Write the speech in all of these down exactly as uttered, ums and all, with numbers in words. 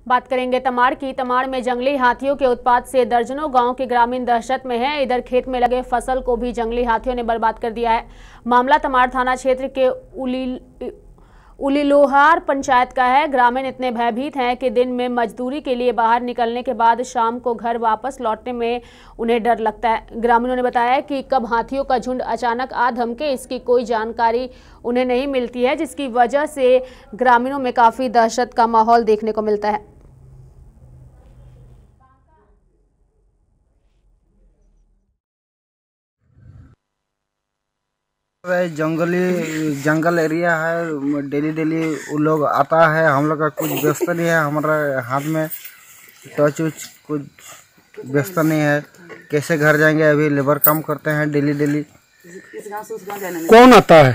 बात करेंगे तमाड़ की। तमाड़ में जंगली हाथियों के उत्पात से दर्जनों गांव के ग्रामीण दहशत में हैं। इधर खेत में लगे फसल को भी जंगली हाथियों ने बर्बाद कर दिया है। मामला तमाड़ थाना क्षेत्र के उली उलीलोहार पंचायत का है। ग्रामीण इतने भयभीत हैं कि दिन में मजदूरी के लिए बाहर निकलने के बाद शाम को घर वापस लौटने में उन्हें डर लगता है। ग्रामीणों ने बताया कि कब हाथियों का झुंड अचानक आ धमके इसकी कोई जानकारी उन्हें नहीं मिलती है, जिसकी वजह से ग्रामीणों में काफी दहशत का माहौल देखने को मिलता है। जंगली जंगल एरिया है, डेली डेली वो लोग आता है। हम लोग का कुछ व्यस्त नहीं है, हमारा हाथ में टॉर्च उच कुछ व्यस्त नहीं है। कैसे घर जाएंगे, अभी लेबर काम करते हैं डेली डेली। कौन आता है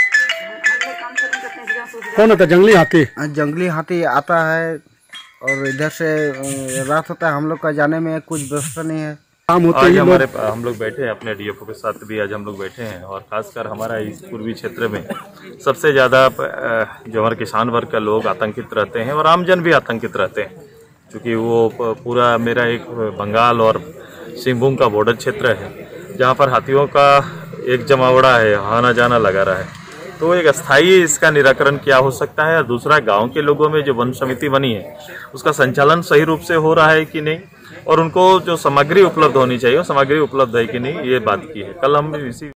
कौन आता है? जंगली हाथी जंगली हाथी आता है और इधर से रात होता है। हम लोग का जाने में कुछ व्यवस्था नहीं है। आज हमारे हम लोग बैठे हैं अपने डीएफओ के साथ भी आज हम लोग बैठे हैं और खासकर हमारा इस पूर्वी क्षेत्र में सबसे ज़्यादा जो हमारे किसान वर्ग का लोग आतंकित रहते हैं और आमजन भी आतंकित रहते हैं, क्योंकि वो पूरा मेरा एक बंगाल और सिंहभूम का बॉर्डर क्षेत्र है जहाँ पर हाथियों का एक जमावड़ा है, आना जाना लगा रहा है। तो एक अस्थायी इसका निराकरण क्या हो सकता है, और दूसरा गाँव के लोगों में जो वन समिति बनी है उसका संचालन सही रूप से हो रहा है कि नहीं, और उनको जो सामग्री उपलब्ध होनी चाहिए वो सामग्री उपलब्ध है कि नहीं, ये बात की है। कल हम इसी